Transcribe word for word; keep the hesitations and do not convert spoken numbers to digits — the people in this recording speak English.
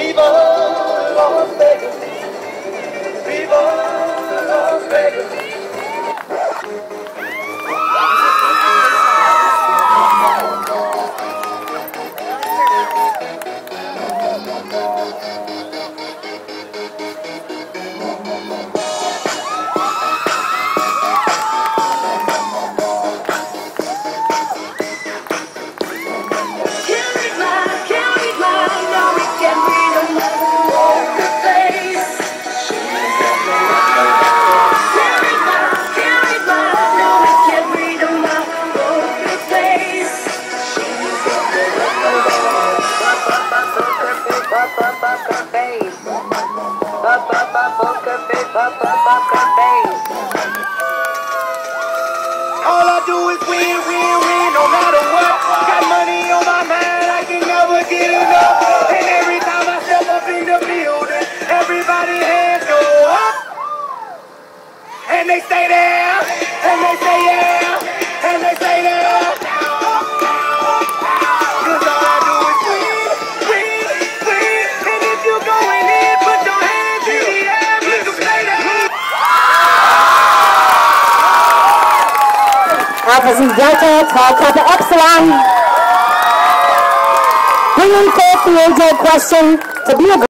Viva Las Vegas. Viva Las Vegas. All I do is win, win, win, no matter what. Got money on my mind, I can never get enough. And every time I step up in the building, everybody hands go up. And they stay there, and they say yeah, and they say there. Cause all I do is win, win, win. And if you going in, put your hands in the air, make them stay there. Alpha Z Delta, Tau Kappa Epsilon. Bringing forth the age-old question to be a